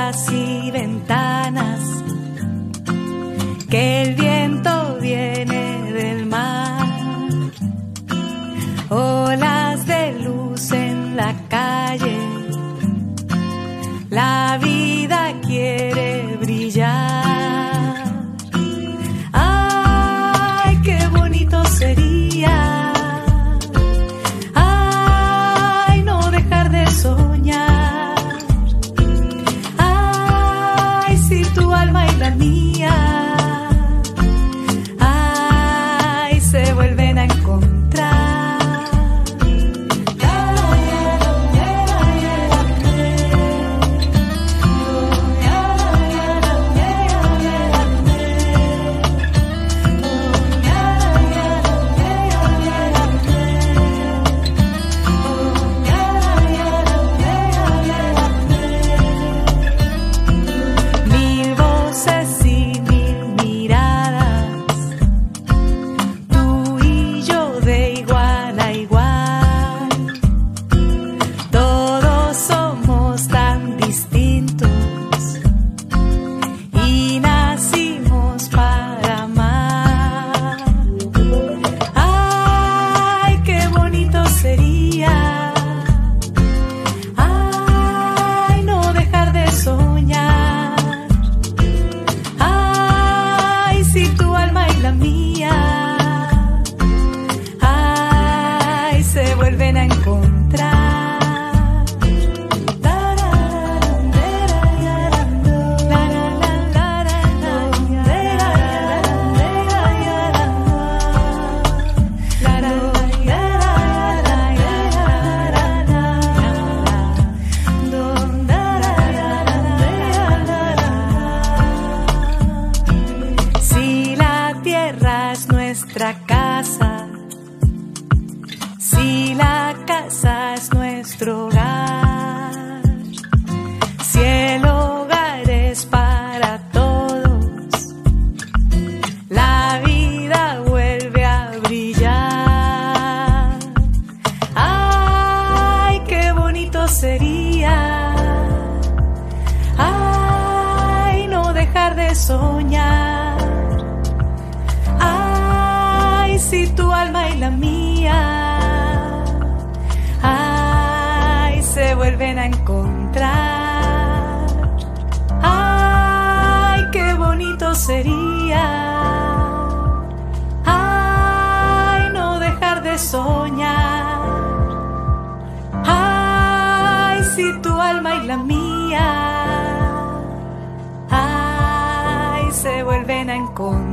puertas y ventanas, que el viento viene del mar, olas de luz en la calle, la vida quiere brillar. Ay, qué bonito sería, ay, no dejar de soñar. Ay, si tu alma y la mía, ay, se vuelven a encontrar. Si la casa es nuestro hogar, si el hogar es para todos, la vida vuelve a brillar. Ay, qué bonito sería, ay, no dejar de soñar. Ay, si tu alma y la mía, se vuelven a encontrar. Ay, qué bonito sería, ay, no dejar de soñar. Ay, si tu alma y la mía, ay, se vuelven a encontrar.